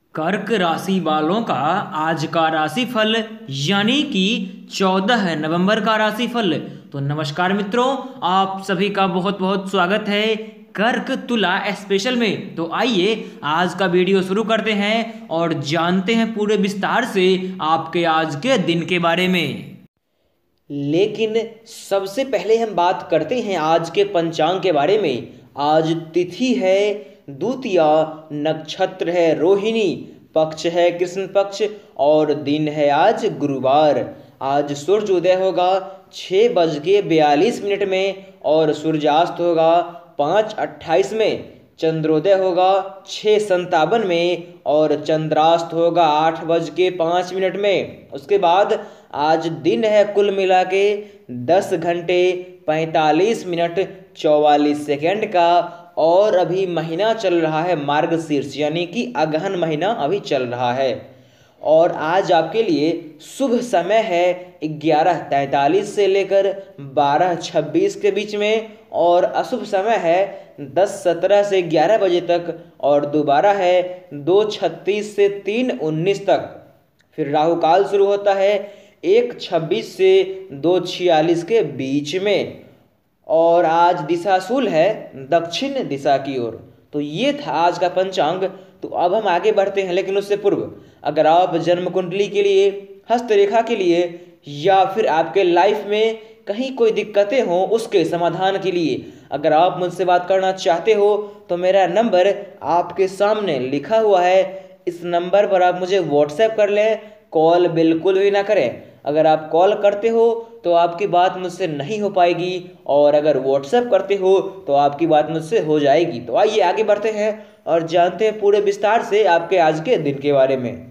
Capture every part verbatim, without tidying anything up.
कर्क राशि वालों का आज का राशिफल यानी कि चौदह नवंबर का राशिफल। तो नमस्कार मित्रों, आप सभी का बहुत बहुत स्वागत है कर्क तुला स्पेशल में। तो आइए आज का वीडियो शुरू करते हैं और जानते हैं पूरे विस्तार से आपके आज के दिन के बारे में। लेकिन सबसे पहले हम बात करते हैं आज के पंचांग के बारे में। आज तिथि है द्वितीया, नक्षत्र है रोहिणी, पक्ष है कृष्ण पक्ष और दिन है आज गुरुवार। आज सूर्य उदय होगा छः बज के बयालीस मिनट में और सूर्यास्त होगा पाँच अट्ठाईस में। चंद्रोदय होगा छः संतावन में और चंद्रास्त होगा आठ बज के पाँच मिनट में। उसके बाद आज दिन है कुल मिला के दस घंटे पैंतालीस मिनट चौवालीस सेकेंड का और अभी महीना चल रहा है मार्गशीर्ष यानी कि अगहन महीना अभी चल रहा है। और आज आपके लिए शुभ समय है ग्यारह तैंतालीस से लेकर बारह छब्बीस के बीच में और अशुभ समय है दस सत्रह से ग्यारह बजे तक और दोबारा है दो छत्तीस से तीन उन्नीस तक। फिर राहु काल शुरू होता है एक छब्बीस से दो छियालीस के बीच में और आज दिशाशूल है दक्षिण दिशा की ओर। तो ये था आज का पंचांग। तो अब हम आगे बढ़ते हैं, लेकिन उससे पूर्व अगर आप जन्म कुंडली के लिए, हस्तरेखा के लिए या फिर आपके लाइफ में कहीं कोई दिक्कतें हों उसके समाधान के लिए अगर आप मुझसे बात करना चाहते हो तो मेरा नंबर आपके सामने लिखा हुआ है। इस नंबर पर आप मुझे व्हाट्सएप कर लें, कॉल बिल्कुल भी ना करें। अगर आप कॉल करते हो तो आपकी बात मुझसे नहीं हो पाएगी और अगर व्हाट्सएप करते हो तो आपकी बात मुझसे हो जाएगी। तो आइए आगे बढ़ते हैं और जानते हैं पूरे विस्तार से आपके आज के दिन के बारे में।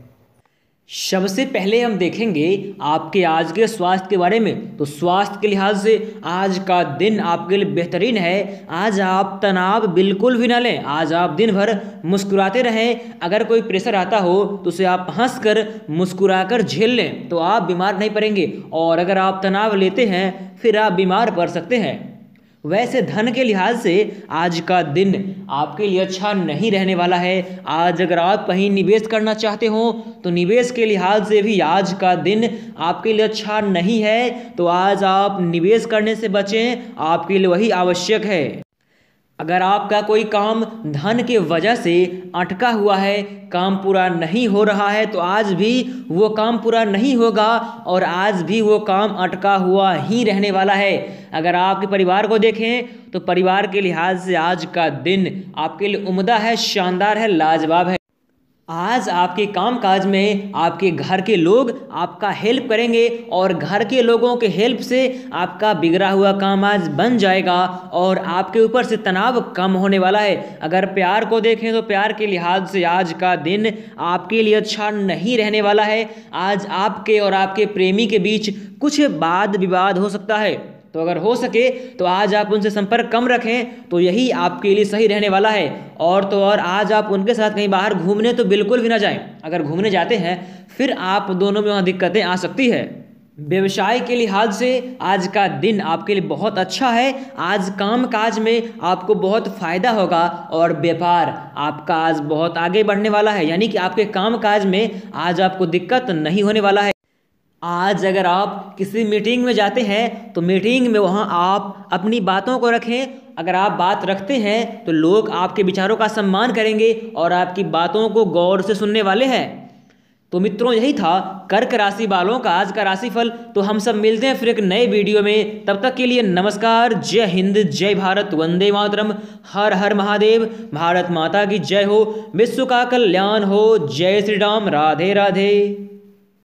सबसे पहले हम देखेंगे आपके आज के स्वास्थ्य के बारे में। तो स्वास्थ्य के लिहाज से आज का दिन आपके लिए बेहतरीन है। आज आप तनाव बिल्कुल भी ना लें। आज आप दिन भर मुस्कुराते रहें। अगर कोई प्रेशर आता हो तो उसे आप हंसकर मुस्कुराकर झेल लें तो आप बीमार नहीं पड़ेंगे। और अगर आप तनाव लेते हैं फिर आप बीमार पड़ सकते हैं। वैसे धन के लिहाज से आज का दिन आपके लिए अच्छा नहीं रहने वाला है। आज अगर आप कहीं निवेश करना चाहते हो तो निवेश के लिहाज से भी आज का दिन आपके लिए अच्छा नहीं है। तो आज आप निवेश करने से बचें, आपके लिए वही आवश्यक है। अगर आपका कोई काम धन के वजह से अटका हुआ है, काम पूरा नहीं हो रहा है, तो आज भी वो काम पूरा नहीं होगा और आज भी वो काम अटका हुआ ही रहने वाला है। अगर आपके परिवार को देखें तो परिवार के लिहाज से आज का दिन आपके लिए उम्दा है, शानदार है, लाजवाब है। आज आपके कामकाज में आपके घर के लोग आपका हेल्प करेंगे और घर के लोगों के हेल्प से आपका बिगड़ा हुआ काम आज बन जाएगा और आपके ऊपर से तनाव कम होने वाला है। अगर प्यार को देखें तो प्यार के लिहाज से आज का दिन आपके लिए अच्छा नहीं रहने वाला है। आज आपके और आपके प्रेमी के बीच कुछ वाद विवाद हो सकता है। तो अगर हो सके तो आज आप उनसे संपर्क कम रखें तो यही आपके लिए सही रहने वाला है। और तो और आज आप उनके साथ कहीं बाहर घूमने तो बिल्कुल भी ना जाएं। अगर घूमने जाते हैं फिर आप दोनों में वहाँ दिक्कतें आ सकती है। व्यवसाय के लिहाज से आज का दिन आपके लिए बहुत अच्छा है। आज काम काज में आपको बहुत फायदा होगा और व्यापार आपका आज बहुत आगे बढ़ने वाला है, यानी कि आपके काम काज में आज आपको दिक्कत नहीं होने वाला है। आज अगर आप किसी मीटिंग में जाते हैं तो मीटिंग में वहाँ आप अपनी बातों को रखें। अगर आप बात रखते हैं तो लोग आपके विचारों का सम्मान करेंगे और आपकी बातों को गौर से सुनने वाले हैं। तो मित्रों, यही था कर्क राशि वालों का आज का राशिफल। तो हम सब मिलते हैं फिर एक नए वीडियो में। तब तक के लिए नमस्कार, जय हिंद, जय भारत, वंदे मातरम, हर हर महादेव, भारत माता की जय हो, विश्व का कल्याण हो, जय श्री राम, राधे राधे।